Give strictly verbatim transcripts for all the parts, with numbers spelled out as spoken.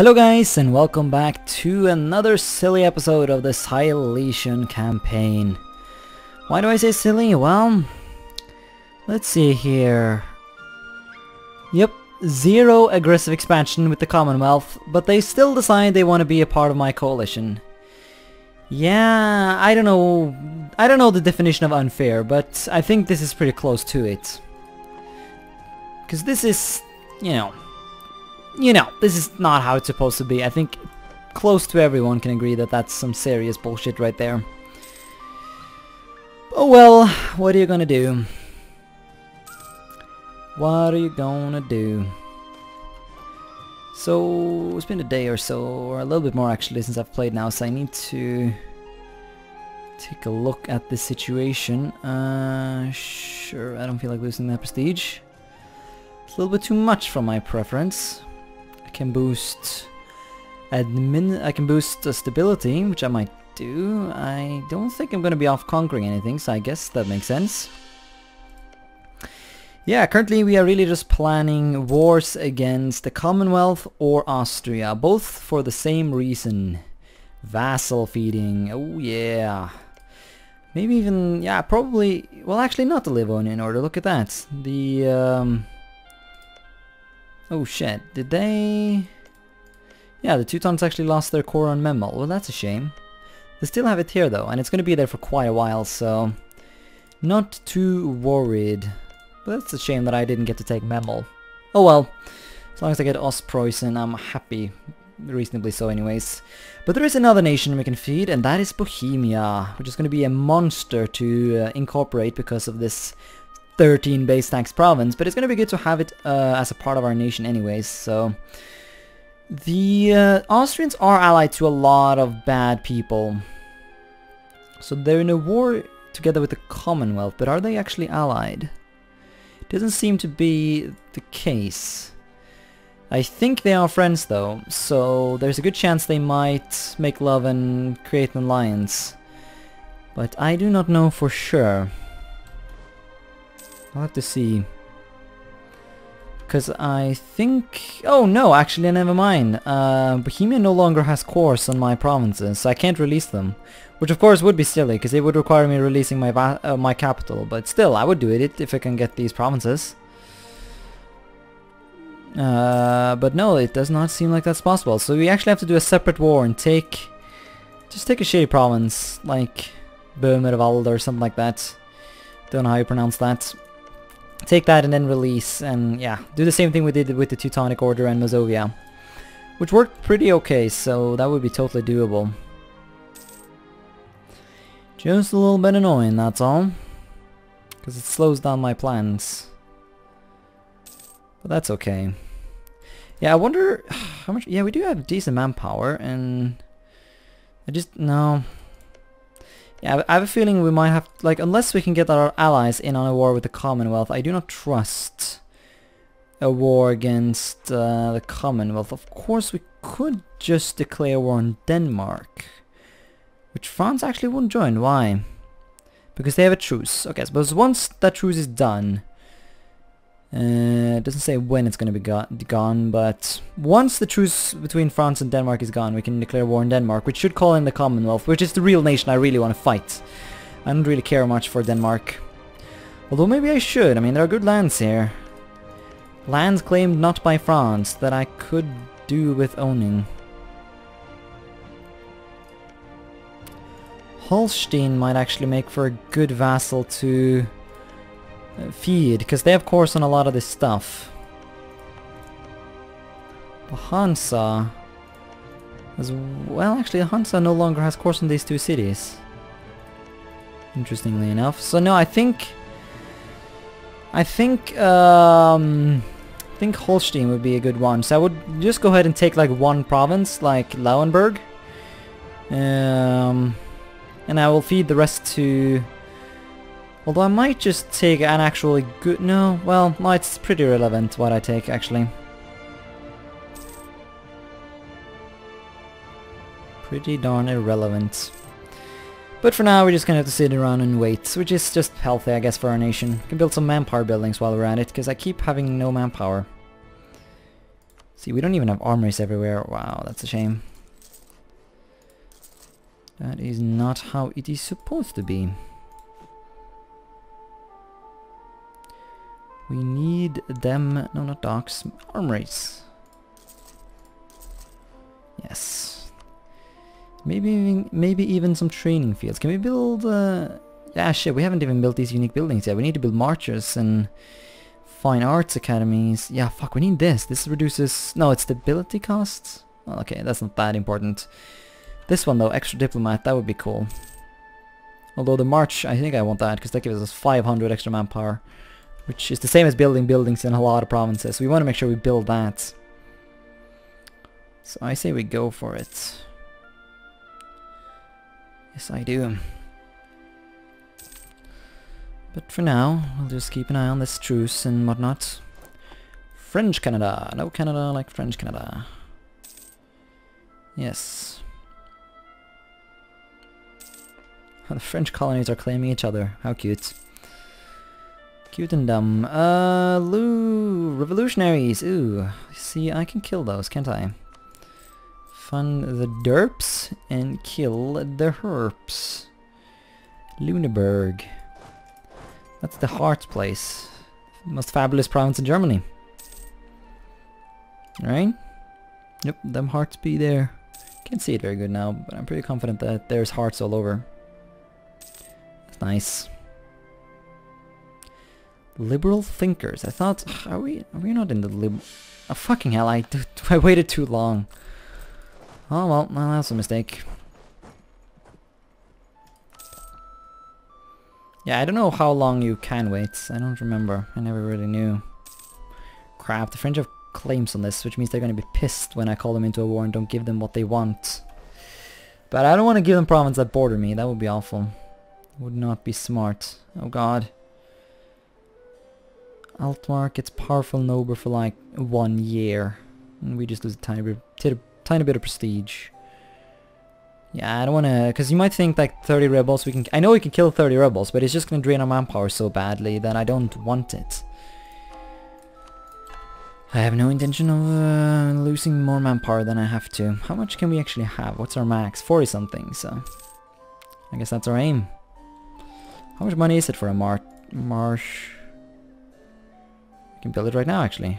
Hello guys, and welcome back to another silly episode of the Silesian campaign. Why do I say silly? Well, let's see here. Yep, zero aggressive expansion with the Commonwealth, but they still decide they want to be a part of my coalition. Yeah, I don't know, I don't know the definition of unfair, but I think this is pretty close to it. Because this is, you know, You know, this is not how it's supposed to be. I think close to everyone can agree that that's some serious bullshit right there. Oh well, what are you gonna do? What are you gonna do? So, it's been a day or so, or a little bit more actually since I've played now, so I need to take a look at the situation. Uh, sure, I don't feel like losing that prestige. It's a little bit too much for my preference. I can boost admin. I can boost uh, stability, which I might do. I don't think I'm gonna be off conquering anything, so I guess that makes sense. Yeah, currently we are really just planning wars against the Commonwealth or Austria, both for the same reason. Vassal feeding. Oh yeah. Maybe even, yeah, probably, well actually not the Livonian order, look at that. The, um... oh shit, did they... Yeah, the Teutons actually lost their core on Memel. Well, that's a shame. They still have it here though, and it's going to be there for quite a while, so... Not too worried. But that's a shame that I didn't get to take Memel. Oh well, as long as I get Ostpreußen, I'm happy. Reasonably so anyways. But there is another nation we can feed, and that is Bohemia, which is going to be a monster to uh, incorporate because of this thirteen base tax province, but it's going to be good to have it uh, as a part of our nation anyways, so... The uh, Austrians are allied to a lot of bad people. So they're in a war together with the Commonwealth, but are they actually allied? Doesn't seem to be the case. I think they are friends though, so there's a good chance they might make love and create an alliance. But I do not know for sure. I'll have to see. Because I think... Oh no, actually never mind. Uh, Bohemia no longer has cores on my provinces, so I can't release them. Which of course would be silly, because it would require me releasing my va uh, my capital. But still, I would do it if I can get these provinces. Uh, but no, it does not seem like that's possible. So we actually have to do a separate war and take... Just take a shitty province, like Böhmerwald or something like that. Don't know how you pronounce that. Take that and then release, and yeah, do the same thing we did with the Teutonic Order and Mazovia, which worked pretty okay, so that would be totally doable. Just a little bit annoying, that's all, because it slows down my plans. But that's okay. Yeah, I wonder how much... Yeah, we do have decent manpower, and I just... no... Yeah, I have a feeling we might have, like, unless we can get our allies in on a war with the Commonwealth, I do not trust a war against uh, the Commonwealth. Of course, we could just declare war on Denmark, which France actually wouldn't join. Why? Because they have a truce. Okay, so once that truce is done, uh, it doesn't say when it's going to be go gone, but once the truce between France and Denmark is gone, we can declare war on Denmark, which should call in the Commonwealth, which is the real nation I really want to fight. I don't really care much for Denmark. Although maybe I should. I mean, there are good lands here. Lands claimed not by France that I could do with owning. Holstein might actually make for a good vassal to... feed, because they have course on a lot of this stuff. The Hansa as well, actually the Hansa no longer has course on these two cities, interestingly enough. So no, I think I think um I think Holstein would be a good one. So I would just go ahead and take like one province, like Lauenburg, um and I will feed the rest to... Although I might just take an actually good... No, well, no, it's pretty relevant what I take, actually. Pretty darn irrelevant. But for now, we're just gonna have to sit around and wait, which is just healthy, I guess, for our nation. We can build some manpower buildings while we're at it, because I keep having no manpower. See, we don't even have armories everywhere. Wow, that's a shame. That is not how it is supposed to be. We need them, no, not docks, armories. Yes. Maybe, maybe even some training fields. Can we build? Uh, yeah, shit. We haven't even built these unique buildings yet. We need to build marchers and fine arts academies. Yeah, fuck. We need this. This reduces. No, it's stability costs. Oh, okay, that's not that important. This one though, extra diplomat. That would be cool. Although the march, I think I want that because that gives us five hundred extra manpower, which is the same as building buildings in a lot of provinces. We want to make sure we build that. So I say we go for it. Yes, I do. But for now, we'll just keep an eye on this truce and whatnot. French Canada. No Canada like French Canada. Yes. The French colonies are claiming each other. How cute. Cute and dumb. Uh, Lou, revolutionaries. Ooh, see, I can kill those, can't I? Fund the derps and kill the herps. Lüneburg. That's the heart place. Most fabulous province in Germany. Right? Yep, them hearts be there. Can't see it very good now, but I'm pretty confident that there's hearts all over. That's nice. Liberal thinkers. I thought, are we are we not in the lib... Oh, fucking hell, I, I waited too long. Oh well, well, that's a mistake. Yeah, I don't know how long you can wait. I don't remember. I never really knew. Crap, the French have claims on this, which means they're going to be pissed when I call them into a war and don't give them what they want. But I don't want to give them provinces that border me. That would be awful. Would not be smart. Oh god. Altmark gets powerful noble for like one year. And we just lose a tiny bit, tiny bit of prestige. Yeah, I don't want to... Because you might think like thirty rebels, we can... I know we can kill thirty rebels, but it's just going to drain our manpower so badly that I don't want it. I have no intention of uh, losing more manpower than I have to. How much can we actually have? What's our max? forty something, so... I guess that's our aim. How much money is it for a mar marsh? We can build it right now, actually.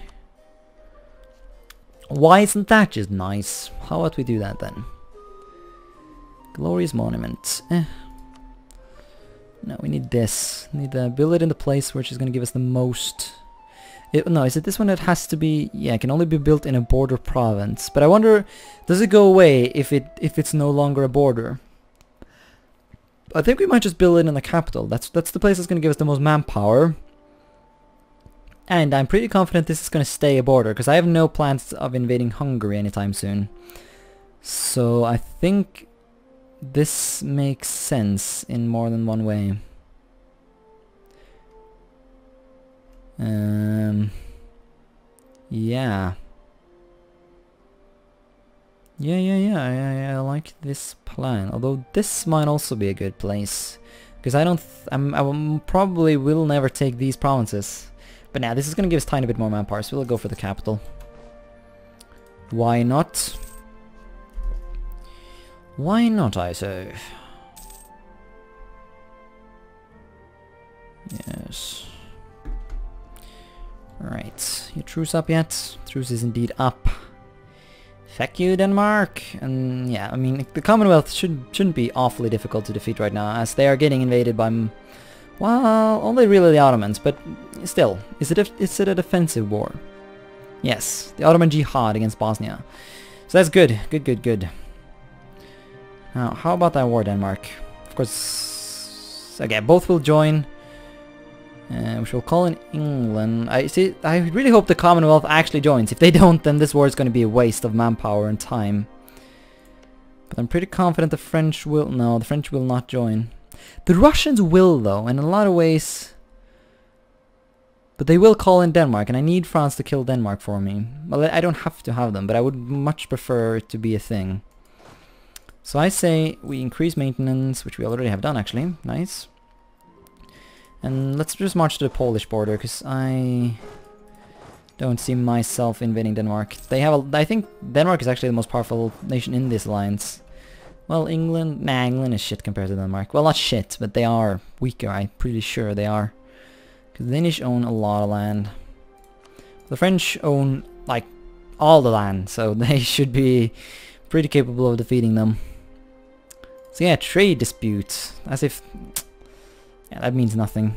Why isn't that just nice? How about we do that then? Glorious monument. Eh. No, we need this. We need to build it in the place which is going to give us the most... It, no, is it this one that has to be... Yeah, it can only be built in a border province. But I wonder, does it go away if it if it's no longer a border? I think we might just build it in the capital. That's that's the place that's going to give us the most manpower. And I'm pretty confident this is going to stay a border, because I have no plans of invading Hungary anytime soon. So I think this makes sense in more than one way. Um, yeah. Yeah, yeah, yeah, I, I like this plan. Although this might also be a good place. Because I don't... Th I'm, I will probably will never take these provinces. But now, this is going to give us a tiny bit more manpower, so we'll go for the capital. Why not? Why not, I say? Yes. Alright, your truce up yet? Truce is indeed up. Fuck you, Denmark! And yeah, I mean, the Commonwealth should, shouldn't be awfully difficult to defeat right now, as they are getting invaded by... M well, only really the Ottomans, but still, is it a, is it a defensive war? Yes, the Ottoman Jihad against Bosnia. So that's good, good, good, good. Now, how about that war, Denmark? Of course, okay, both will join. Uh, which we'll call in England. I see. I really hope the Commonwealth actually joins. If they don't, then this war is going to be a waste of manpower and time. But I'm pretty confident the French will... No, the French will not join. The Russians will, though, in a lot of ways. But they will call in Denmark, and I need France to kill Denmark for me. Well, I don't have to have them, but I would much prefer it to be a thing. So I say we increase maintenance, which we already have done, actually. Nice. And let's just march to the Polish border, because I Don't see myself invading Denmark. They have a, I think Denmark is actually the most powerful nation in this alliance. Well, England, nah, England is shit compared to Denmark. Well, not shit, but they are weaker, I'm pretty sure they are. Because the Danish own a lot of land. The French own, like, all the land, so they should be pretty capable of defeating them. So yeah, trade dispute. As if... Yeah, that means nothing.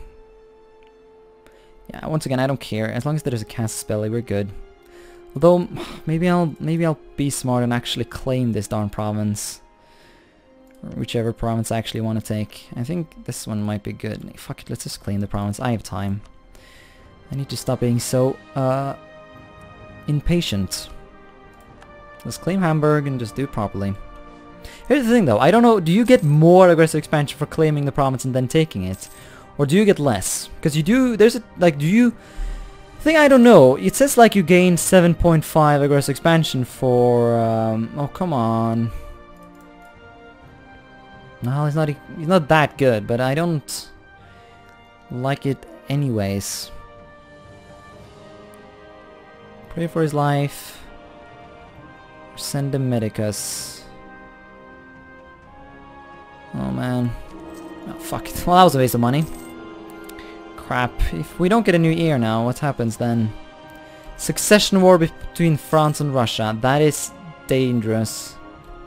Yeah, once again, I don't care. As long as there's a cast spell, we're good. Although, maybe I'll maybe I'll be smart and actually claim this darn province. Or whichever province I actually want to take. I think this one might be good. Fuck it, let's just claim the province. I have time. I need to stop being so, uh... impatient. Let's claim Hamburg and just do it properly. Here's the thing though, I don't know, do you get more aggressive expansion for claiming the province and then taking it? Or do you get less? Because you do, there's a, like, do you... thing I don't know, it says like you gain seven point five aggressive expansion for, um, oh come on. No, he's not, he's not that good, but I don't like it anyways. Pray for his life. Send him Medicus. Oh man. Oh fuck it. Well, that was a waste of money. Crap. If we don't get a new heir now, what happens then? Succession war between France and Russia. That is dangerous.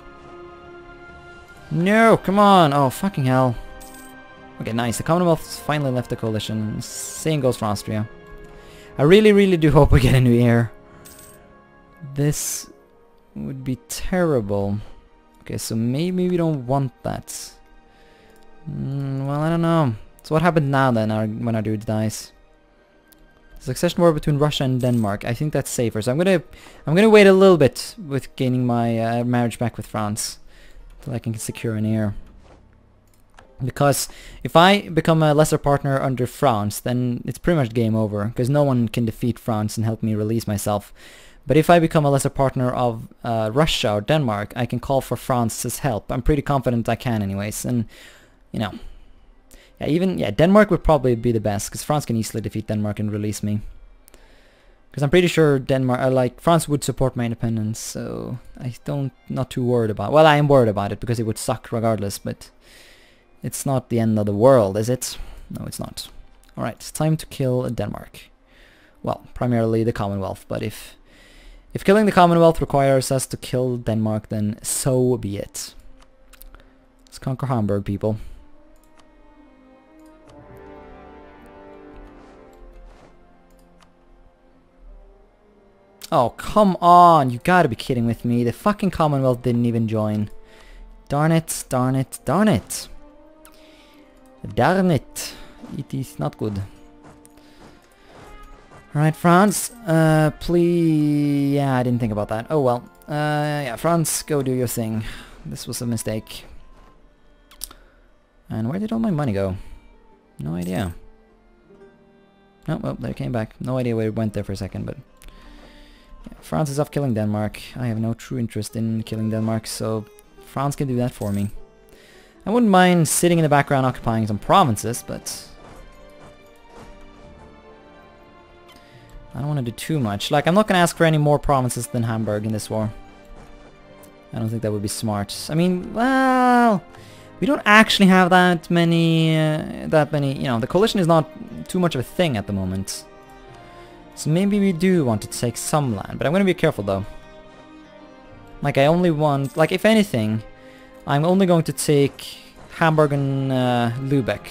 No, come on. Oh, fucking hell. Okay, nice. The Commonwealth finally left the coalition. Same goes for Austria. I really, really do hope we get a new heir. This would be terrible. Okay, so maybe we don't want that. Mm, well, I don't know. So what happened now then, our, when our dude dies? Succession war between Russia and Denmark. I think that's safer. So I'm gonna, I'm gonna wait a little bit with gaining my uh, marriage back with France, till I can secure an heir. Because if I become a lesser partner under France, then it's pretty much game over. Because no one can defeat France and help me release myself. But if I become a lesser partner of uh, Russia or Denmark, I can call for France's help. I'm pretty confident I can anyways. And, you know, yeah, even, yeah, Denmark would probably be the best. Because France can easily defeat Denmark and release me. Because I'm pretty sure Denmark, uh, like, France would support my independence. So I don't, not too worried about, well, I am worried about it because it would suck regardless. But it's not the end of the world, is it? No, it's not. Alright, time to kill Denmark. Well, primarily the Commonwealth, but if... If killing the Commonwealth requires us to kill Denmark, then so be it. Let's conquer Hamburg, people. Oh, come on! You gotta be kidding with me. The fucking Commonwealth didn't even join. Darn it, darn it, darn it. Darn it. It is not good. Alright, France, uh, please... Yeah, I didn't think about that. Oh well. Uh, yeah, France, go do your thing. This was a mistake. And where did all my money go? No idea. Oh, well, there it came back. No idea where it went there for a second, but... Yeah, France is off killing Denmark. I have no true interest in killing Denmark, so France can do that for me. I wouldn't mind sitting in the background occupying some provinces, but... I don't want to do too much. Like, I'm not going to ask for any more provinces than Hamburg in this war. I don't think that would be smart. I mean, well... We don't actually have that many... Uh, that many... You know, the coalition is not too much of a thing at the moment. So maybe we do want to take some land. But I'm going to be careful, though. Like, I only want... Like, if anything, I'm only going to take Hamburg and uh, Lübeck.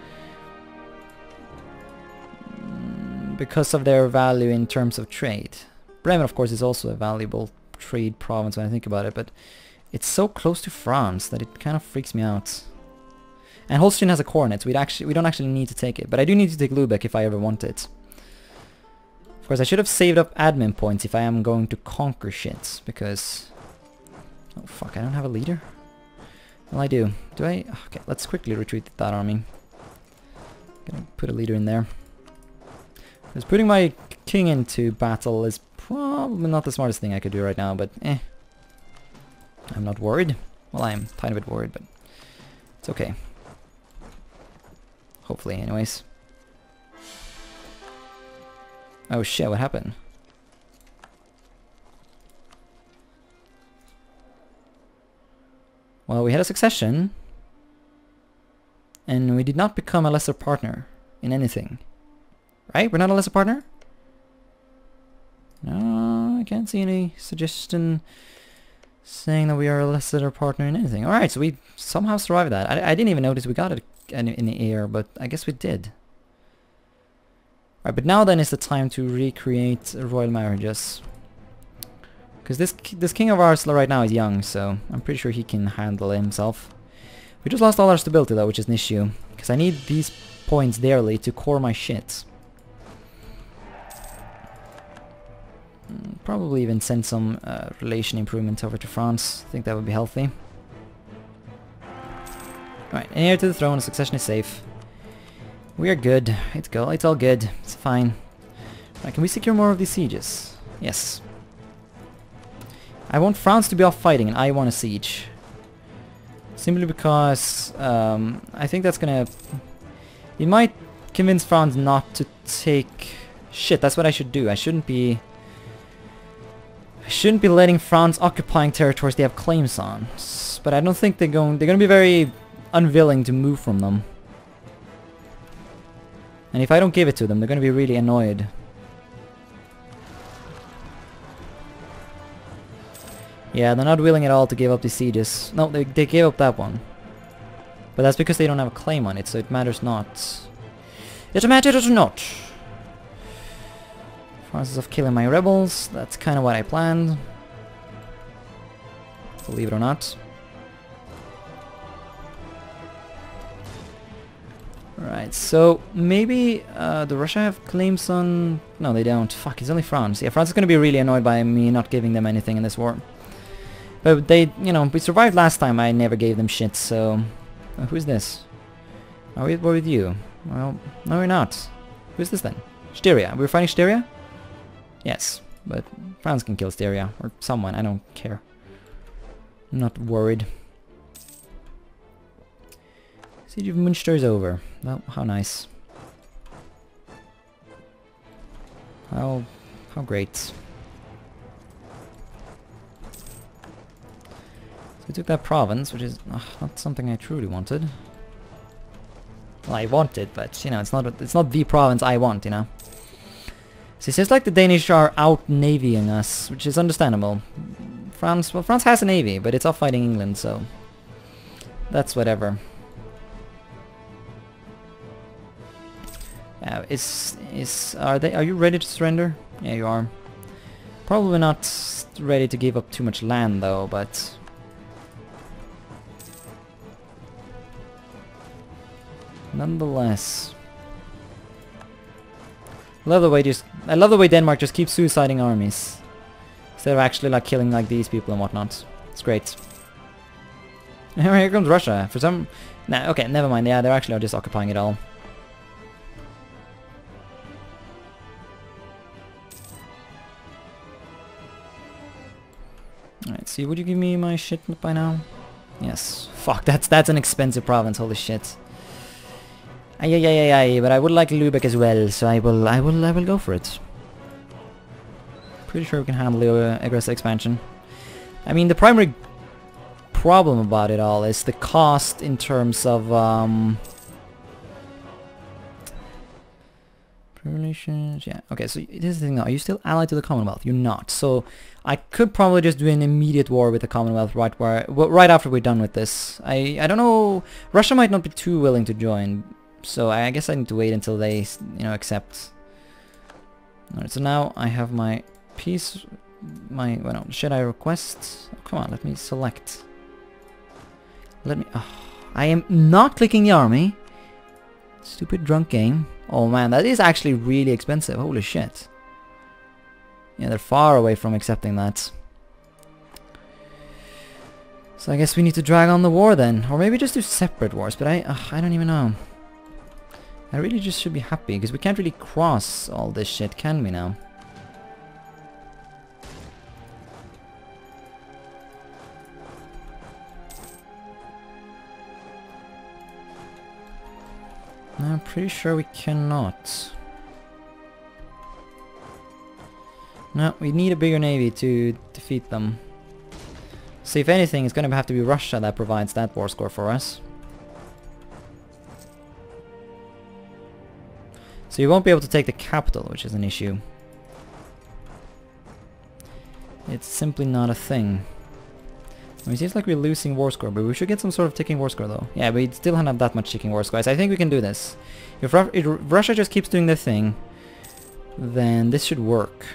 Because of their value in terms of trade. Bremen, of course, is also a valuable trade province when I think about it, but it's so close to France that it kind of freaks me out. And Holstein has a coronet, so we'd actually, we don't actually need to take it, but I do need to take Lübeck if I ever want it. Of course, I should have saved up admin points if I am going to conquer shit, because... Oh fuck, I don't have a leader? Well, I do. Do I? Okay, let's quickly retreat that army. Gonna put a leader in there. Because putting my king into battle is probably not the smartest thing I could do right now, but eh. I'm not worried. Well, I am a tiny bit worried, but it's okay. Hopefully, anyways. Oh shit, what happened? Well, we had a succession. And we did not become a lesser partner in anything. Right? We're not a lesser partner? No, I can't see any suggestion saying that we are a lesser partner in anything. Alright, so we somehow survived that. I, I didn't even notice we got it in, in the air, but I guess we did. Alright, but now then is the time to recreate royal marriages. Because this, this king of ours right now is young, so I'm pretty sure he can handle it himself. We just lost all our stability though, which is an issue. Because I need these points dearly to core my shit. Probably even send some uh, relation improvements over to France. I think that would be healthy. Alright, heir to the throne, succession is safe. We are good. It's go. It's all good. It's fine. Right, can we secure more of these sieges? Yes. I want France to be off fighting and I want a siege. Simply because um, I think that's gonna... It might convince France not to take... Shit, that's what I should do. I shouldn't be... I shouldn't be letting France occupying territories they have claims on. S but I don't think they're going... They're gonna be very unwilling to move from them. And if I don't give it to them, they're gonna be really annoyed. Yeah, they're not willing at all to give up the sieges. No, they, they gave up that one. But that's because they don't have a claim on it, so it matters not. It matters not. Process of killing my rebels, that's kind of what I planned. Believe it or not. Right, so maybe uh, do Russia have claims on... No, they don't. Fuck, it's only France. Yeah, France is going to be really annoyed by me not giving them anything in this war. But they, you know, we survived last time, I never gave them shit, so... Uh, who's this? Are we at war with you? Well, no we're not. Who's this then? Styria. We're fighting Styria? Yes, but France can kill Styria, or someone, I don't care. I'm not worried. Siege of Münster is over. Well, how nice. How, how great. So we took that province, which is uh, not something I truly wanted. Well, I want it, but you know, it's not it's not the province I want, you know. So it seems like the Danish are out-navying us, which is understandable. France, well, France has a navy, but it's off fighting England, so that's whatever. Uh, is is are they? Are you ready to surrender? Yeah, you are. Probably not ready to give up too much land, though, but. Nonetheless, love the way just I love the way Denmark just keeps suiciding armies instead of actually like killing like these people and whatnot. It's great. Here comes Russia. For some, nah, okay, never mind. Yeah, they're actually just occupying it all. Alright, see, would you give me my shit by now? Yes. Fuck, that's that's an expensive province. Holy shit. Ay, ay, ay, ay, ay, but I would like Lübeck as well, so I will, I will, I will go for it. Pretty sure we can handle the uh, aggressive expansion. I mean, the primary problem about it all is the cost in terms of, um... relations, yeah, okay, so this is the thing now, are you still allied to the Commonwealth? You're not, so I could probably just do an immediate war with the Commonwealth right where, well, right after we're done with this. I, I don't know, Russia might not be too willing to join. So I guess I need to wait until they, you know, accept. Alright, so now I have my peace, my, well, no, should I request? Oh, come on, let me select. Let me, oh, I am not clicking the army. Stupid drunk game. Oh man, that is actually really expensive, holy shit. Yeah, they're far away from accepting that. So I guess we need to drag on the war then. Or maybe just do separate wars, but I, uh, I don't even know. I really just should be happy, because we can't really cross all this shit, can we now? I'm pretty sure we cannot. No, we need a bigger navy to defeat them. So if anything, it's going to have to be Russia that provides that war score for us. So you won't be able to take the capital, which is an issue. It's simply not a thing. I mean, it seems like we're losing war score, but we should get some sort of ticking war score though. Yeah, we still don't have that much ticking war score. So I think we can do this. If, Ru if Russia just keeps doing their thing, then this should work.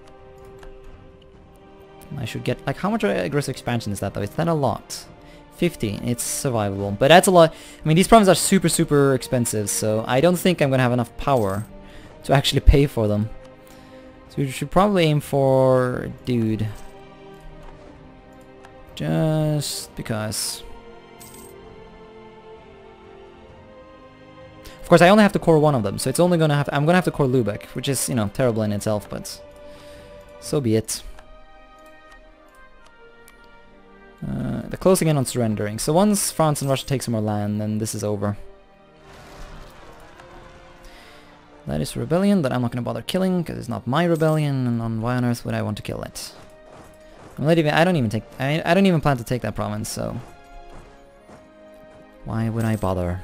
I should get, like, how much aggressive expansion is that though? Is that a lot? fifty, it's survivable. But that's a lot. I mean, these provinces are super, super expensive, so I don't think I'm gonna have enough power to actually pay for them. So we should probably aim for... dude. Just because. Of course, I only have to core one of them, so it's only gonna have... I'm gonna have to core Lubeck, which is, you know, terrible in itself, but... so be it. Uh, they're closing in on surrendering. So once France and Russia take some more land, then this is over. That is a rebellion that I'm not going to bother killing, because it's not my rebellion, and on why on earth would I want to kill it? I'm not even, I don't even take... I, I don't even plan to take that province, so... why would I bother?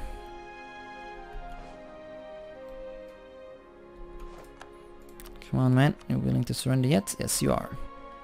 Come on, man. You're willing to surrender yet? Yes, you are.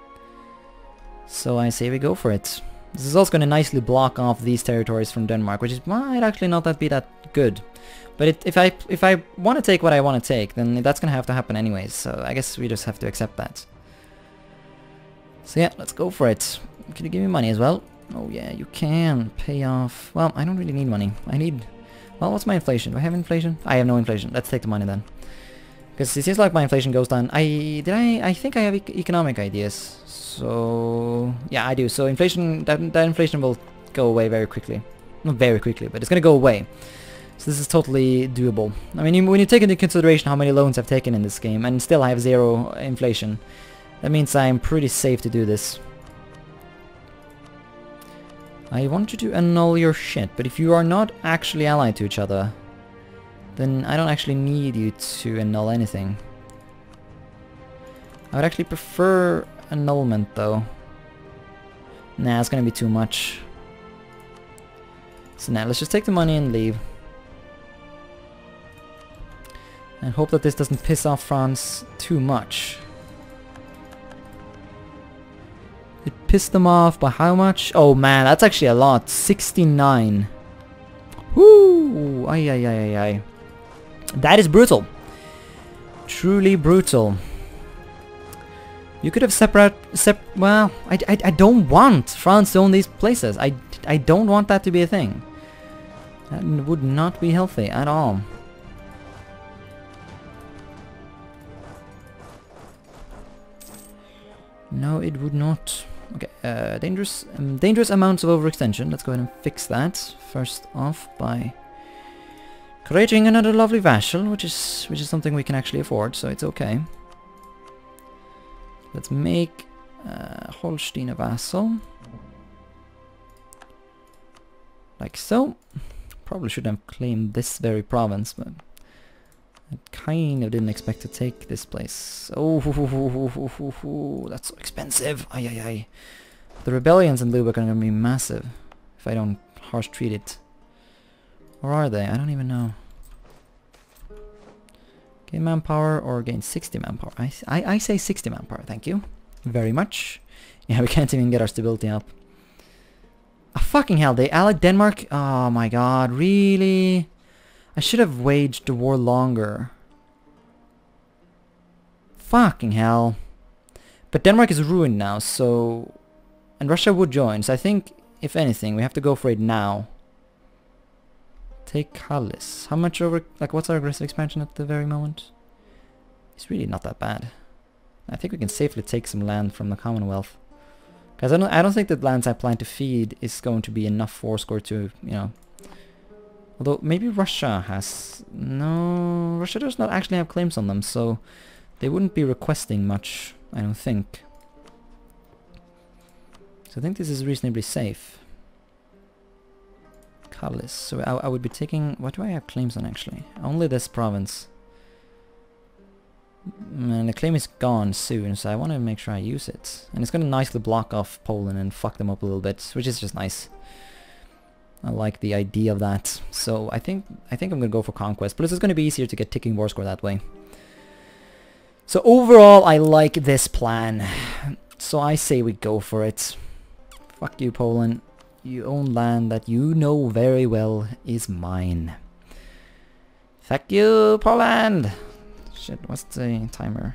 So I say we go for it. This is also going to nicely block off these territories from Denmark, which is might actually not that be that good. But it, if I if I want to take what I want to take, then that's going to have to happen anyways. So I guess we just have to accept that. So yeah, let's go for it. Can you give me money as well? Oh yeah, you can pay off. Well, I don't really need money. I need... well, what's my inflation? Do I have inflation? I have no inflation. Let's take the money then. Because it seems like my inflation goes down. I did I I think I have e economic ideas. So yeah, I do. So inflation, that, that inflation will go away very quickly. Not very quickly, but it's gonna go away. So this is totally doable. I mean, when you take into consideration how many loans I've taken in this game, and still I have zero inflation, that means I'm pretty safe to do this. I want you to annul your shit, but if you are not actually allied to each other, then I don't actually need you to annul anything. I would actually prefer annulment though. Nah, it's gonna be too much. So now let's just take the money and leave. And hope that this doesn't piss off France too much. It pissed them off by how much? Oh man, that's actually a lot. sixty-nine. Woo! Ay ay ay ay ay. That is brutal. Truly brutal. You could have separate... Sep well, I, I, I don't want France to own these places. I, I don't want that to be a thing. That would not be healthy at all. No, it would not. Okay, uh, dangerous, um, dangerous amounts of overextension. Let's go ahead and fix that first off by creating another lovely vassal, which is which is something we can actually afford, so it's okay. Let's make uh, Holstein a vassal, like so. Probably should have claimed this very province, but I kind of didn't expect to take this place. Oh, that's so expensive. Ay, ay, ay. The rebellions in Lubeck are going to be massive if I don't harsh treat it. Or are they? I don't even know. Gain manpower or gain sixty manpower? I, I, I say sixty manpower, thank you. Very much. Yeah, we can't even get our stability up. Oh, fucking hell, they allied Denmark? Oh my god, really? I should have waged the war longer. Fucking hell. But Denmark is ruined now, so... and Russia would join, so I think, if anything, we have to go for it now. Take Callis. How much over... like, what's our aggressive expansion at the very moment? It's really not that bad. I think we can safely take some land from the Commonwealth. Because I don't, I don't think the lands I plan to feed is going to be enough war score to, you know... Although, maybe Russia has... no... Russia does not actually have claims on them, so... they wouldn't be requesting much, I don't think. So I think this is reasonably safe. Callis. So I, I would be taking... what do I have claims on, actually? Only this province. And the claim is gone soon, so I want to make sure I use it. And it's going to nicely block off Poland and fuck them up a little bit, which is just nice. I like the idea of that. So I think I think I'm going to go for conquest, but it's just going to be easier to get ticking war score that way. So overall, I like this plan. So I say we go for it. Fuck you, Poland. You own land that you know very well is mine. Fuck you, Poland! Shit, what's the timer?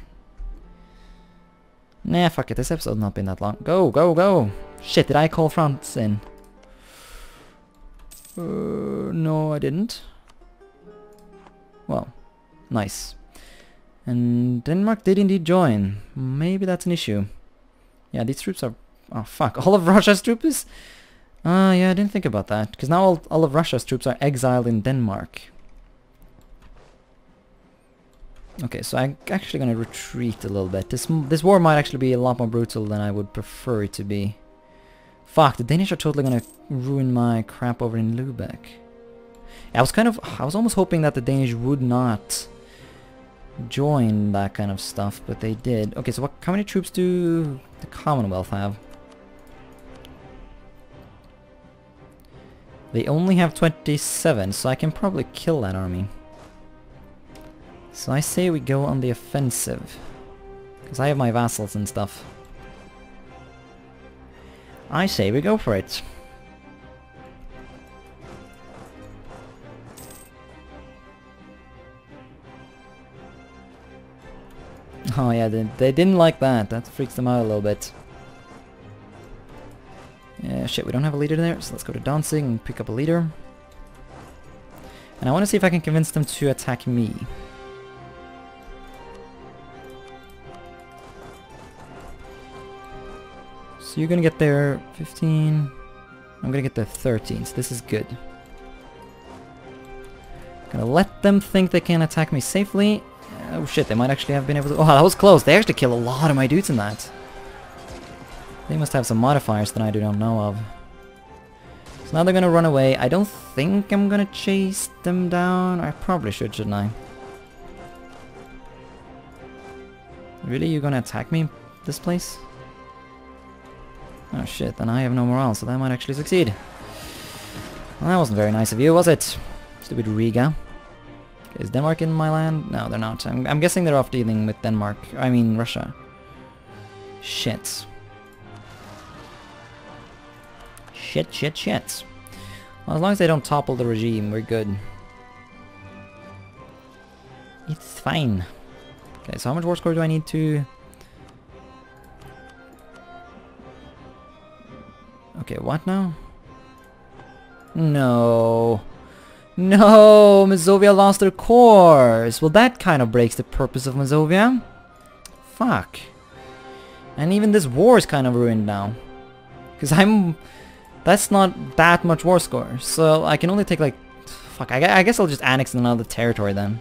Nah, fuck it. This episode's not been that long. Go, go, go! Shit, did I call France in? Uh, no, I didn't. Well, nice. And Denmark did indeed join. Maybe that's an issue. Yeah, these troops are... Oh, fuck. All of Russia's troops? Ah, uh, yeah, I didn't think about that. Because now all, all of Russia's troops are exiled in Denmark. Okay, so I'm actually going to retreat a little bit. This this war might actually be a lot more brutal than I would prefer it to be. Fuck, the Danish are totally going to ruin my crap over in Lubeck. I was kind of... I was almost hoping that the Danish would not join that kind of stuff, but they did. Okay, so what? How many troops do the Commonwealth have? They only have twenty-seven, so I can probably kill that army. So I say we go on the offensive. Because I have my vassals and stuff. I say we go for it. Oh yeah, they, they didn't like that. That freaks them out a little bit. Yeah, shit, we don't have a leader there, so let's go to Danzig and pick up a leader. And I want to see if I can convince them to attack me. So you're gonna get there fifteen. I'm gonna get there thirteen, so this is good. Gonna let them think they can attack me safely. Oh shit, they might actually have been able to... Oh, that was close. They actually kill a lot of my dudes in that. They must have some modifiers that I do not know of. So now they're gonna run away. I don't think I'm gonna chase them down. I probably should, shouldn't I? Really? You're gonna attack me? This place? Oh shit, then I have no morale, so that might actually succeed. Well, that wasn't very nice of you, was it? Stupid Riga. Okay, is Denmark in my land? No, they're not. I'm, I'm guessing they're off dealing with Denmark. I mean, Russia. Shit. Shit, shit, shit. Well, as long as they don't topple the regime, we're good. It's fine. Okay, so how much war score do I need to... Okay, what now? No. No! Mazovia lost their cores! Well, that kind of breaks the purpose of Mazovia. Fuck. And even this war is kind of ruined now. Because I'm... That's not that much war score. So I can only take like... Fuck, I, I guess I'll just annex another territory then.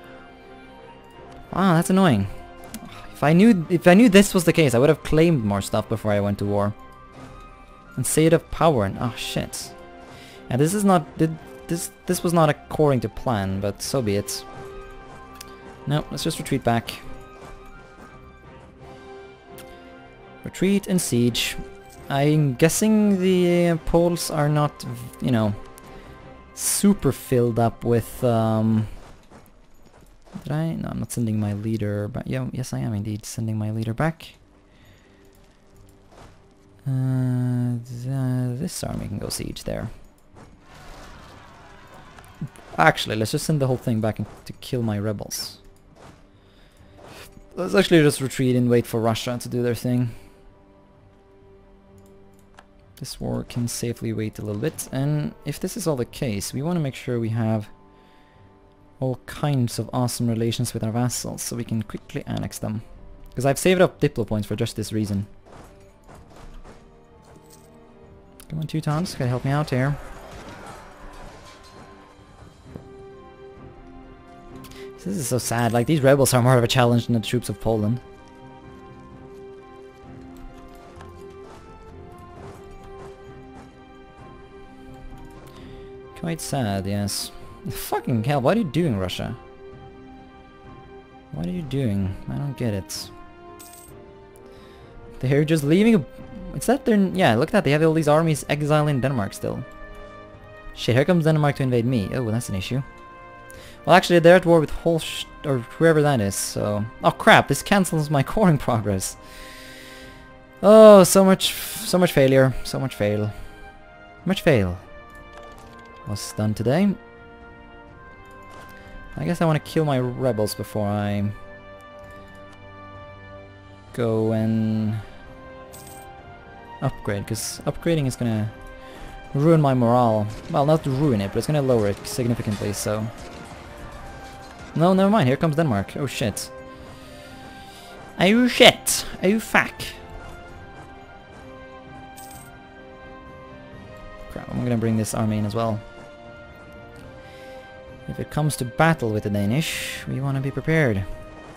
Wow, that's annoying. If I knew if I knew this was the case, I would have claimed more stuff before I went to war. And saved up power and... Oh, shit. And this is not... Did, this this was not according to plan, but so be it. No, let's just retreat back. Retreat and siege. I'm guessing the uh, Poles are not, you know, super filled up with... Um, did I? No, I'm not sending my leader back. Yeah, yes, I am indeed sending my leader back. Uh, th this army can go siege there. Actually, let's just send the whole thing back in to kill my rebels. Let's actually just retreat and wait for Russia to do their thing. This war can safely wait a little bit, and if this is all the case, we want to make sure we have all kinds of awesome relations with our vassals, so we can quickly annex them. Because I've saved up Diplo points for just this reason. Come on, Teutons, can you help me out here? This is so sad, like these rebels are more of a challenge than the troops of Poland. Quite sad, yes. Fucking hell, what are you doing, Russia? Why What are you doing? I don't get it. They're just leaving a... It's that they're... Yeah, look at that. They have all these armies exiling Denmark still. Shit, here comes Denmark to invade me. Oh, that's an issue. Well, actually, they're at war with Holst... or whoever that is, so... Oh, crap. This cancels my coring progress. Oh, so much... So much failure. So much fail. Much fail. What's done today? I guess I want to kill my rebels before I... go and... upgrade, because upgrading is gonna ruin my morale. Well, not ruin it, but it's gonna lower it significantly, so... No, never mind, here comes Denmark. Oh shit. Oh shit! Oh fuck! Crap, I'm gonna bring this army in as well. If it comes to battle with the Danish, we wanna be prepared.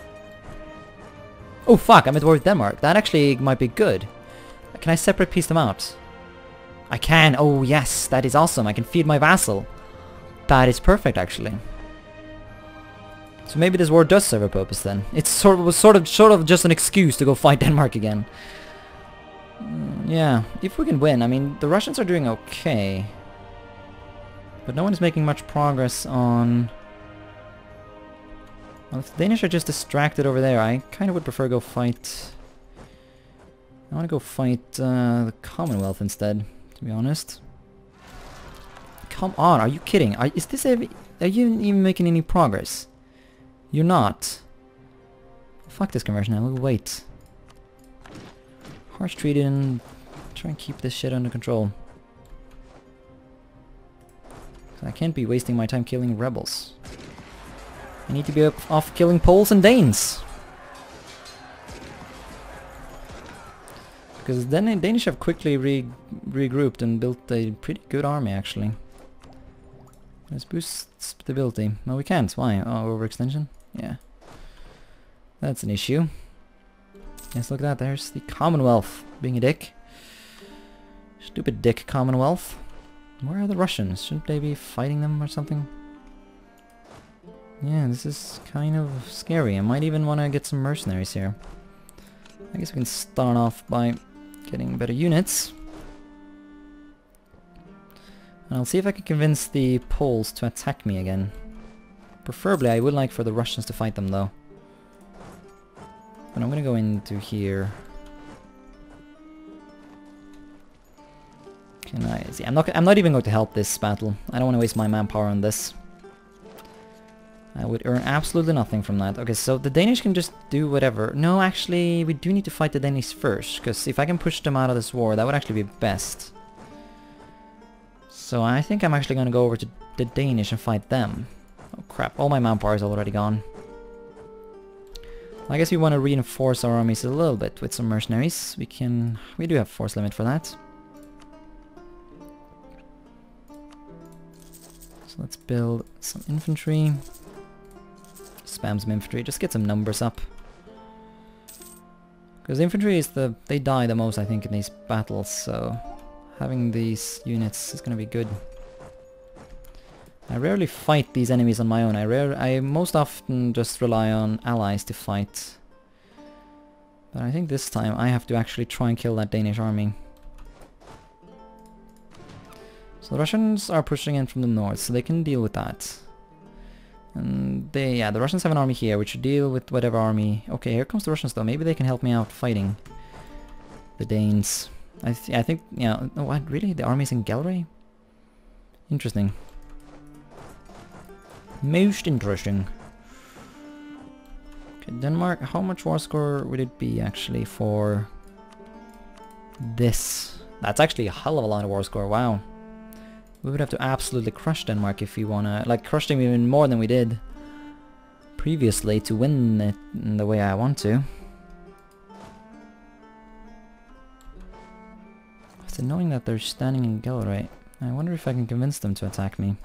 Oh fuck, I'm at war with Denmark. That actually might be good. Can I separate piece them out? I can! Oh yes, that is awesome. I can feed my vassal. That is perfect actually. So maybe this war does serve a purpose then. It sort of was sort of sort of just an excuse to go fight Denmark again. Mm, yeah, if we can win. I mean, the Russians are doing okay. But no one is making much progress on... Well, if the Danish are just distracted over there, I kind of would prefer go fight... I want to go fight uh, the Commonwealth instead, to be honest. Come on, are you kidding? Are, is this a, are you even making any progress? You're not. Fuck this conversion now, we'll wait. Harsh treated and try and keep this shit under control. I can't be wasting my time killing rebels. I need to be up off killing Poles and Danes. Because then the Danish have quickly re regrouped and built a pretty good army actually. Let's boost stability. No, we can't. Why? Oh, overextension? Yeah. That's an issue. Yes, look at that. There's the Commonwealth being a dick. Stupid dick Commonwealth. Where are the Russians? Shouldn't they be fighting them or something? Yeah, this is kind of scary. I might even want to get some mercenaries here. I guess we can start off by getting better units. And I'll see if I can convince the Poles to attack me again. Preferably, I would like for the Russians to fight them though. But I'm gonna go into here. Can I see? I'm not. I'm not even going to help this battle. I don't want to waste my manpower on this. I would earn absolutely nothing from that. Okay, so the Danish can just do whatever. No, actually, we do need to fight the Danish first, because if I can push them out of this war, that would actually be best. So I think I'm actually going to go over to the Danish and fight them. Oh crap, all my manpower is already gone. I guess we want to reinforce our armies a little bit with some mercenaries. We can... we do have force limit for that. So let's build some infantry. Spam some infantry, just get some numbers up. Because infantry is the... they die the most I think in these battles, so... having these units is gonna be good. I rarely fight these enemies on my own. I rare I most often just rely on allies to fight. But I think this time I have to actually try and kill that Danish army. So the Russians are pushing in from the north, so they can deal with that. And they, yeah, the Russians have an army here, which should deal with whatever army... Okay, here comes the Russians though. Maybe they can help me out fighting the Danes. I, th I think, yeah, oh, what, really? The army's in Galway? Interesting. Most interesting. Okay, Denmark, how much war score would it be actually for this? That's actually a hell of a lot of war score, wow. We would have to absolutely crush Denmark if we wanna, like, crush them even more than we did previously to win it in the way I want to. It's annoying that they're standing in Galway. I wonder if I can convince them to attack me.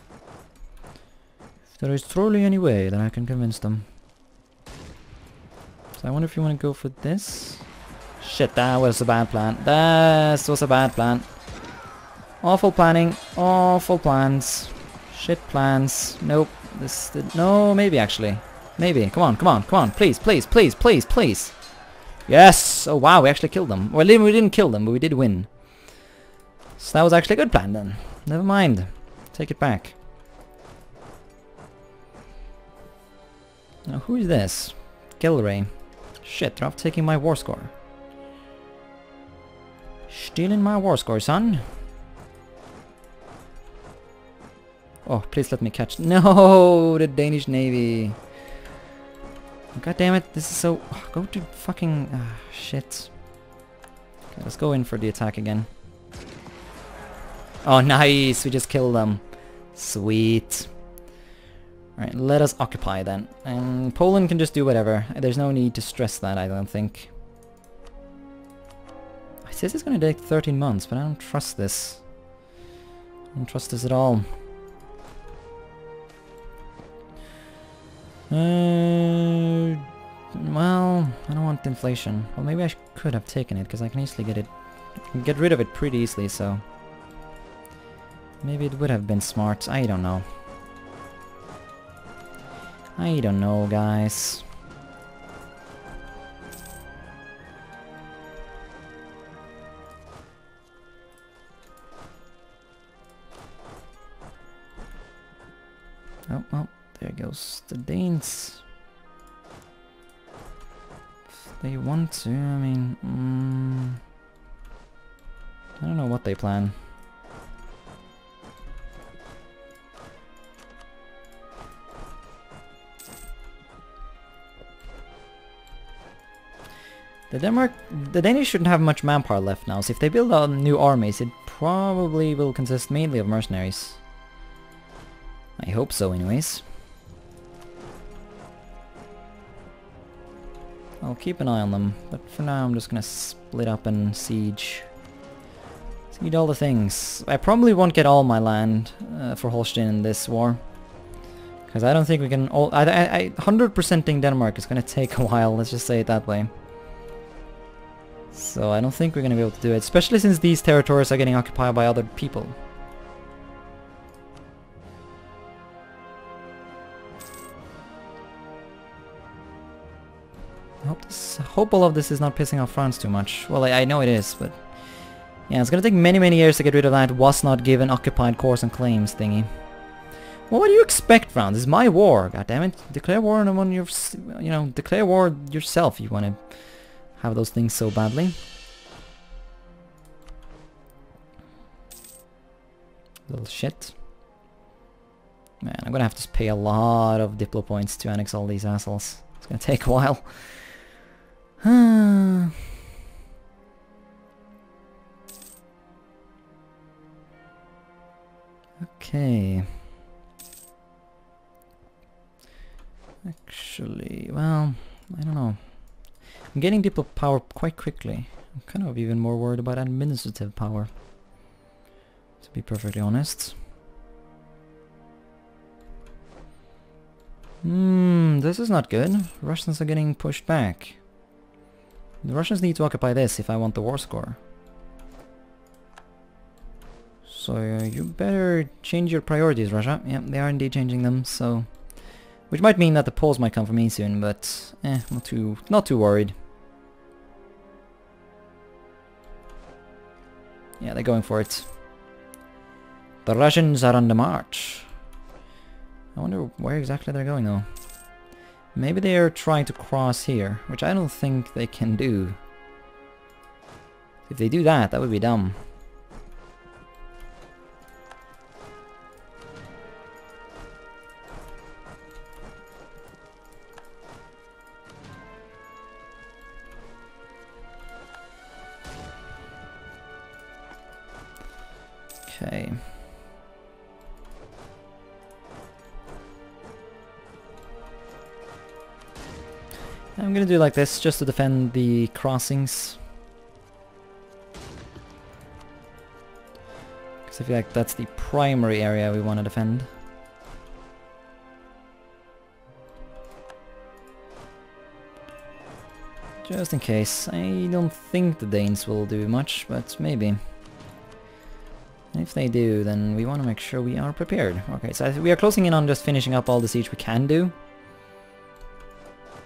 If there is truly any way that I can convince them. So I wonder if you want to go for this? Shit, that was a bad plan. That was a bad plan. Awful planning. Awful plans. Shit plans. Nope. This did... No, maybe actually. Maybe. Come on, come on, come on. Please, please, please, please, please. Yes! Oh wow, we actually killed them. Well, we didn't kill them, but we did win. So that was actually a good plan then. Never mind. Take it back. Now, who is this? Gilray. Shit, they're off taking my war score. Stealing my war score, son. Oh, please let me catch... No! The Danish Navy. God damn it, this is so... Oh, go to fucking... Ah, shit. Okay, let's go in for the attack again. Oh, nice! We just killed them. Sweet. Alright, let us occupy then. And Poland can just do whatever. There's no need to stress that, I don't think. It says it's gonna take thirteen months, but I don't trust this. I don't trust this at all. Uh, well, I don't want inflation. Well, maybe I sh could have taken it, because I can easily get it... I can get rid of it pretty easily, so... Maybe it would have been smart. I don't know. I don't know, guys. Oh, oh, there goes the Danes. If they want to, I mean... Mm, I don't know what they plan. The Denmark, the Danish shouldn't have much manpower left now, so if they build out new armies, it probably will consist mainly of mercenaries. I hope so, anyways. I'll keep an eye on them, but for now I'm just gonna split up and siege. Siege all the things. I probably won't get all my land uh, for Holstein in this war. Because I don't think we can... All, I, I, I, one hundred percenting Denmark is gonna take a while, let's just say it that way. So I don't think we're gonna be able to do it, especially since these territories are getting occupied by other people. I hope, this, I hope all of this is not pissing off France too much. Well, I, I know it is, but... Yeah, it's gonna take many, many years to get rid of that was not given occupied cores and claims thingy. Well, what do you expect, France? This is my war, goddammit. Declare war on one your... You know, declare war yourself if you want to have those things so badly. Little shit. Man, I'm gonna have to pay a lot of Diplo points to annex all these assholes. It's gonna take a while. Okay. Actually, well, I don't know. I'm getting Diplo power quite quickly. I'm kind of even more worried about administrative power, to be perfectly honest. Hmm, this is not good. Russians are getting pushed back. The Russians need to occupy this if I want the war score. So uh, you better change your priorities, Russia. Yeah, they are indeed changing them, so... Which might mean that the Poles might come for me soon, but... Eh, not too, not too worried. Yeah, they're going for it. The Russians are on the march. I wonder where exactly they're going though. Maybe they're trying to cross here, which I don't think they can do. If they do that, that would be dumb. Okay. I'm gonna do like this, just to defend the crossings. Because I feel like that's the primary area we want to defend. Just in case. I don't think the Danes will do much, but maybe. If they do, then we want to make sure we are prepared. Okay, so we are closing in on just finishing up all the siege we can do.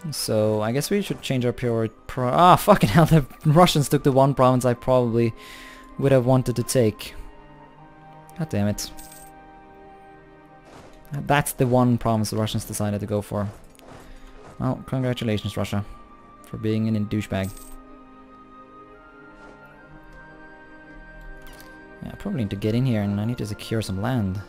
So I guess we should change our pure pro- Ah, fucking hell, the Russians took the one province I probably would have wanted to take. God damn it. That's the one province the Russians decided to go for. Well, congratulations, Russia, for being a douchebag. Yeah, I probably need to get in here and I need to secure some land.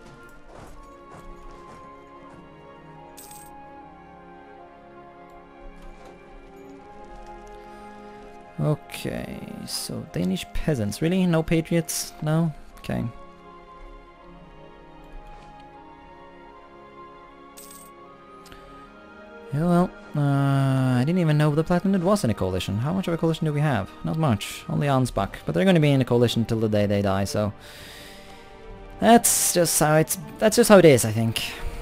Okay, so Danish peasants. Really? No patriots? No? Okay. Yeah, well, uh, I didn't even know the Platinum was in a coalition. How much of a coalition do we have? Not much. Only Ansbach. But they're going to be in a coalition till the day they die, so... That's just how it's... That's just how it is, I think.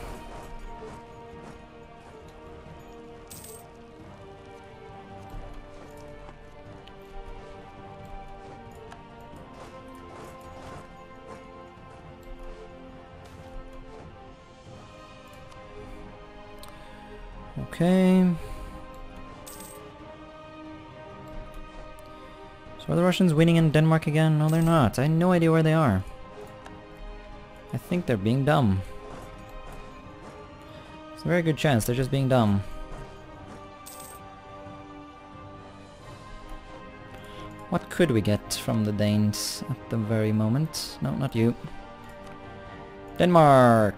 Okay. So are the Russians winning in Denmark again? No, they're not. I have no idea where they are. I think they're being dumb. It's a very good chance they're just being dumb. What could we get from the Danes at the very moment? No, not you. Denmark!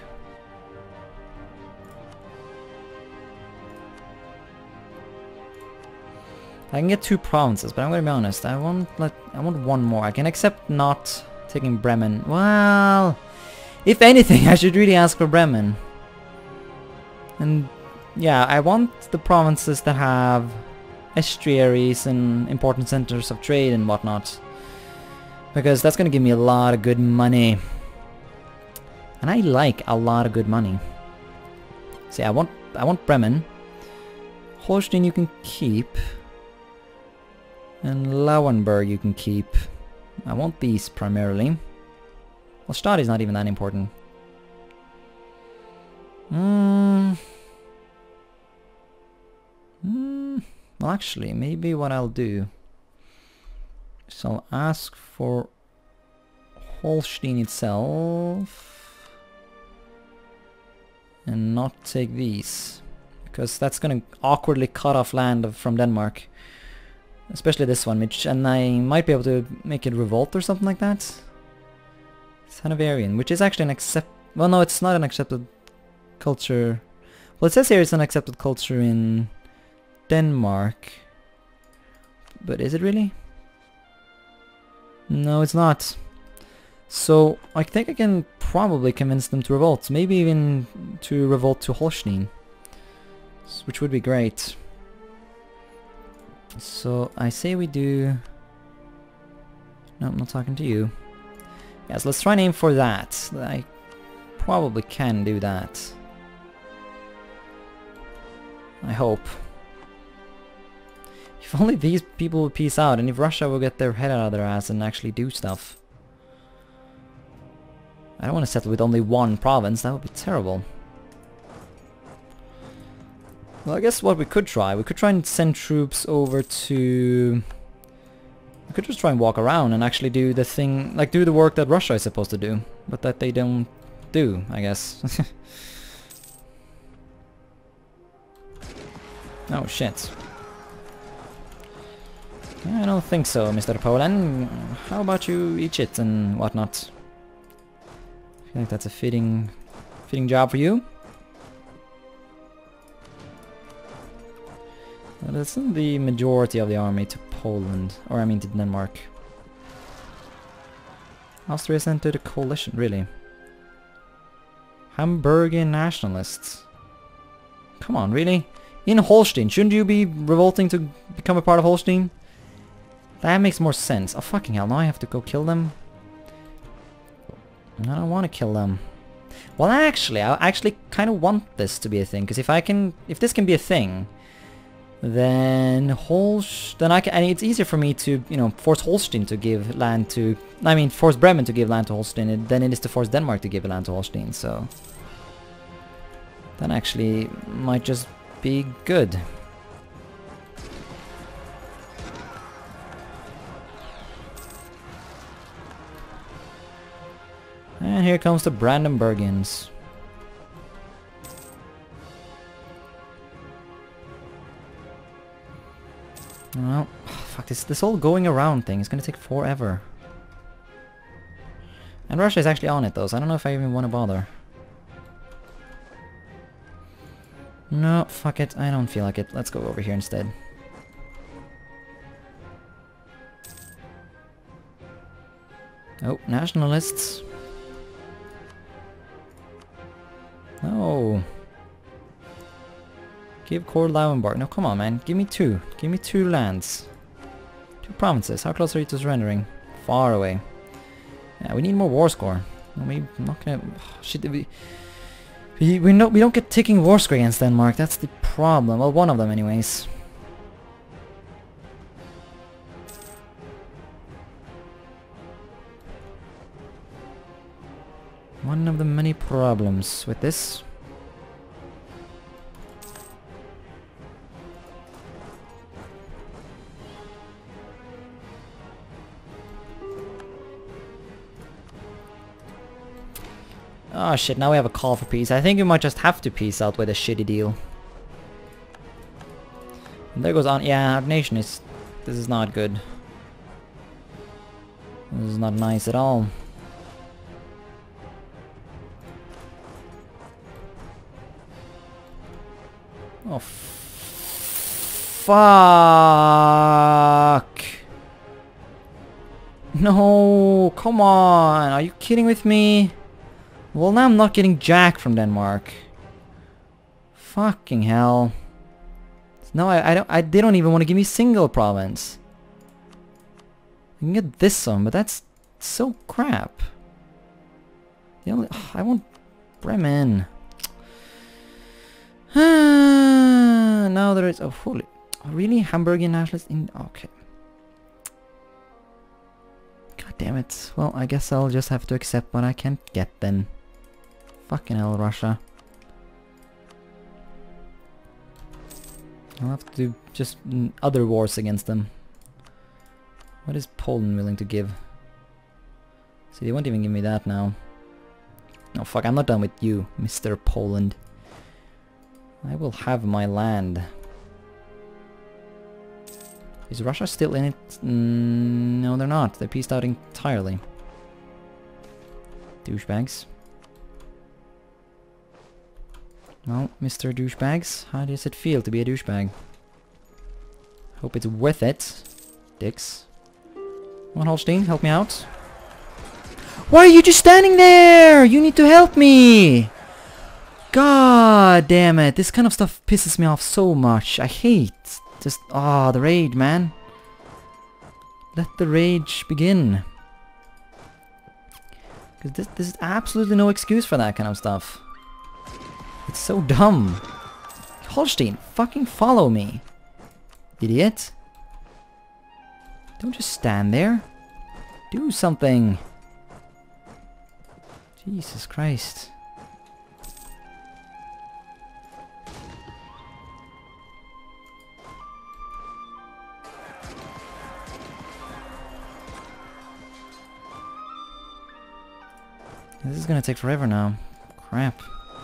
I can get two provinces, but I'm gonna be honest, I want like I want one more. I can accept not taking Bremen. Well, if anything, I should really ask for Bremen. And yeah, I want the provinces that have estuaries and important centers of trade and whatnot, because that's gonna give me a lot of good money. And I like a lot of good money. See, I want I want Bremen. Holstein you can keep. And Lauenburg you can keep. I want these primarily. Well, Stad is not even that important. Mm. Mm. Well, actually, maybe what I'll do is I'll ask for Holstein itself and not take these, because that's gonna awkwardly cut off land from Denmark. Especially this one, which, and I might be able to make it revolt or something like that. It's Hanoverian, which is actually an accept... Well, no, it's not an accepted culture. Well, it says here it's an accepted culture in Denmark. But is it really? No, it's not. So, I think I can probably convince them to revolt. Maybe even to revolt to Holstein. Which would be great. So I say we do... No, I'm not talking to you. Yes, let's try and aim for that. I probably can do that. I hope. If only these people would peace out, and if Russia will get their head out of their ass and actually do stuff. I don't want to settle with only one province, that would be terrible. Well, I guess what we could try, we could try and send troops over to... We could just try and walk around and actually do the thing, like do the work that Russia is supposed to do, but that they don't do, I guess. Oh shit. Yeah, I don't think so, Mister Poland. How about you eat shit and whatnot? I feel like that's a fitting, fitting job for you. Let's send the majority of the army to Poland, or I mean to Denmark. Austria sent to the coalition, really. Hamburgian nationalists. Come on, really? In Holstein, shouldn't you be revolting to become a part of Holstein? That makes more sense. Oh fucking hell, now I have to go kill them? I don't want to kill them. Well actually, I actually kind of want this to be a thing, because if I can, if this can be a thing, then Holst, then I can, and it's easier for me to, you know, force Holstein to give land to, I mean, force Bremen to give land to Holstein than it is to force Denmark to give land to Holstein, so that actually might just be good. And here comes the Brandenburgians. Well, fuck, this, this whole going around thing is gonna take forever. And Russia is actually on it though, so I don't know if I even want to bother. No, fuck it, I don't feel like it. Let's go over here instead. Oh, nationalists. No. Give Cord Lauenburg. No, come on, man. Give me two. Give me two lands. Two provinces. How close are you to surrendering? Far away. Yeah, we need more war score. No, maybe I'm not gonna. Oh, shit, we we we no we don't get ticking war score against Denmark. That's the problem. Well, one of them, anyways. One of the many problems with this. Oh shit, now we have a call for peace. I think we might just have to peace out with a shitty deal. And there goes on. Yeah, our nation is... This is not good. This is not nice at all. Oh, fuck! No, come on! Are you kidding with me? Well, now I'm not getting jack from Denmark. Fucking hell! No, I, I don't. I they don't even want to give me single province. I can get this one, but that's so crap. The only ugh, I want Bremen. Now there is a oh, holy, really Hamburgian nationalist in okay. God damn it. Well, I guess I'll just have to accept what I can't get then. Fucking hell, Russia. I'll have to do just other wars against them. What is Poland willing to give? See, they won't even give me that now. No, fuck, I'm not done with you, Mister Poland. I will have my land. Is Russia still in it? Mm, no, they're not. They're pieced out entirely. Douchebags. Well, Mister Douchebags, how does it feel to be a douchebag? Hope it's worth it. Dicks. Come on, Holstein, help me out. Why are you just standing there? You need to help me! God damn it, this kind of stuff pisses me off so much. I hate just, ah, oh, the rage, man. Let the rage begin. Because this, this is absolutely no excuse for that kind of stuff. It's so dumb. Holstein, fucking follow me. Idiot. Don't just stand there. Do something. Jesus Christ. This is gonna take forever now. Crap.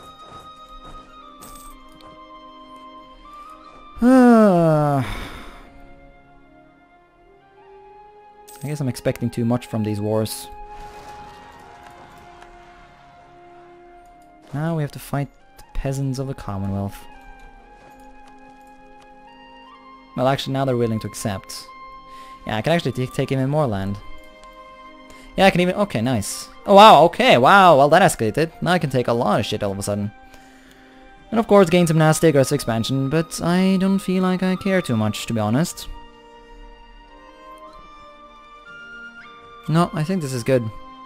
Uh, I guess I'm expecting too much from these wars. Now we have to fight the peasants of the Commonwealth. Well, actually, now they're willing to accept. Yeah, I can actually take even more land. Yeah, I can even... Okay, nice. Oh, wow, okay, wow. Well, that escalated. Now I can take a lot of shit all of a sudden. And of course, gain some nasty aggressive expansion, but I don't feel like I care too much, to be honest. No, I think this is good.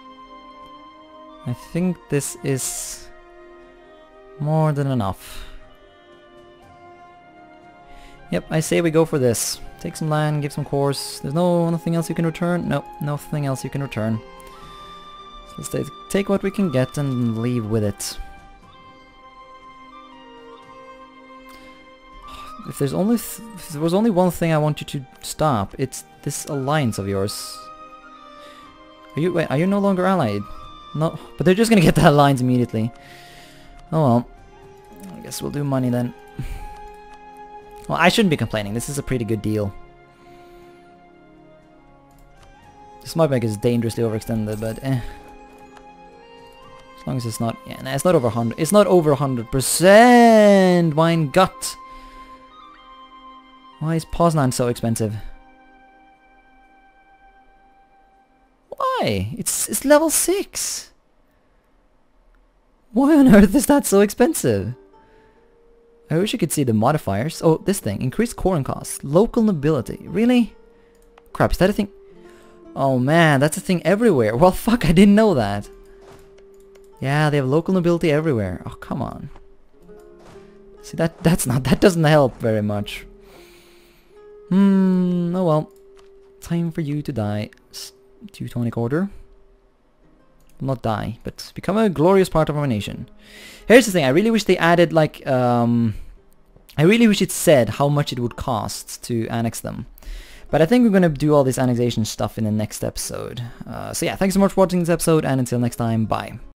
I think this is more than enough. Yep, I say we go for this. Take some land, give some cores. There's no nothing else you can return? Nope, nothing else you can return. So let's take, take what we can get and leave with it. If there's only th if there was only one thing I want you to stop, it's this alliance of yours. Are you wait, are you no longer allied? No, but they're just gonna get that alliance immediately. Oh well. I guess we'll do money then. Well, I shouldn't be complaining. This is a pretty good deal. This might make us dangerously overextended, but eh. As long as it's not, yeah, nah, it's not over one hundred. It's not over one hundred percent. Mein Gott. Why is Poznan so expensive? Why? It's it's level six. Why on earth is that so expensive? I wish you could see the modifiers. Oh, this thing. Increased corn costs. Local nobility. Really? Crap, is that a thing? Oh man, that's a thing everywhere. Well, fuck, I didn't know that. Yeah, they have local nobility everywhere. Oh, come on. See, that that's not... That doesn't help very much. Hmm, oh well. Time for you to die. Teutonic Order. Not die, but become a glorious part of our nation. Here's the thing, I really wish they added, like, um... I really wish it said how much it would cost to annex them. But I think we're gonna do all this annexation stuff in the next episode. Uh, so yeah, thanks so much for watching this episode, and until next time, bye.